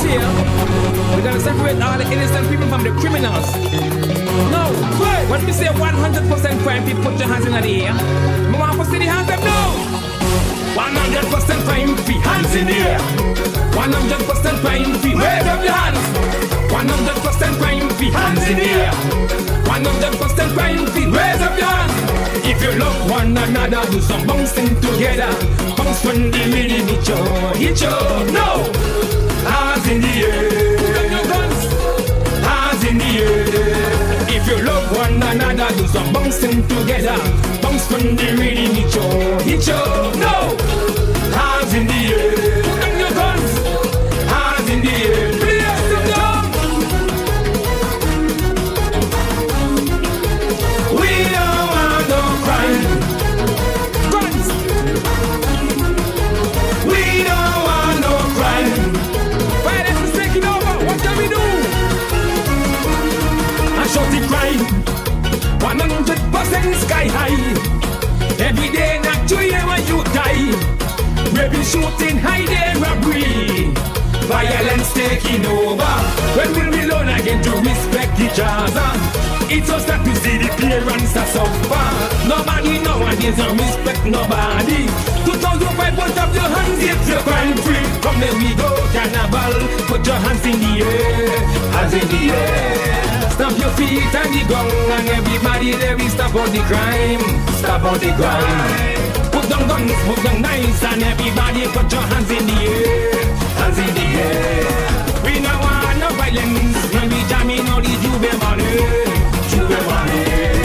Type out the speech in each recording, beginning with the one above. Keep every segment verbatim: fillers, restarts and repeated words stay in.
here, we're gonna separate all the innocent people from the criminals. No, when we say one hundred percent crime, people put your hands in the air. We want to see the hands up now. one hundred percent crime free, hands in the air. one hundred percent crime free, raise up your hands. one hundred percent crime free, hands in the air. one hundred percent crime free, raise up your hands. If you love one another, do some bouncing together. Bounce when the rhythm hit you, hit you. No, hands in the air. Put up your guns, hands in the air. If you love one another, do some bouncing together. Bounce when the rhythm hit you, hit you. No, hands in the air. Put up your guns, hands in the air. Please sit down. We don't want no crime. Guns. We don't want no crime. Violence is taking over. What can we do? I shot the crime. one hundred percent sky high. Every day, not two years when you die. Maybe shooting, hiding, robbery. Violence taking over. When we'll be alone again to respect each other. It's us that to see the clearance of suffer. Nobody nowadays don't respect nobody. two thousand five, put up your hands if you're crime free. Come let me go, carnival. Put your hands in the air, hands in the air. Stamp your feet on the ground and everybody there is stop all the crime. Stop all the crime. Put down guns, put down knives and everybody put your hands in the air, hands in the air. We don't want no violence when we jam in all the Juve money, Juve money.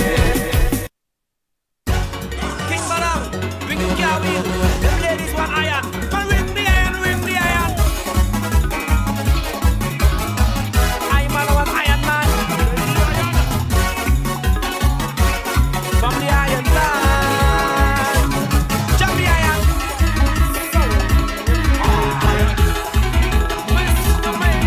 King Balam, bring the carry. Them ladies want iron. Come ring the iron, ring the iron. I man was Iron Man. From the Iron Man. Jump the iron. Mister Man.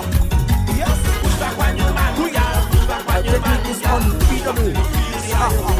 Freedom.